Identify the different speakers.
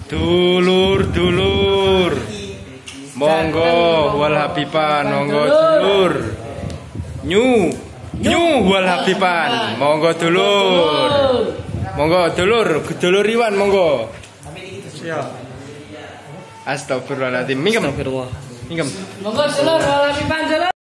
Speaker 1: Dulur. Monggo wal habiban, monggo dulur. Nyu wal habiban, monggo dulur. Monggo dulur Iwan monggo. Siap. Astagfirullahaladzim. Mingkem.
Speaker 2: Monggo dulur wal habiban dulur.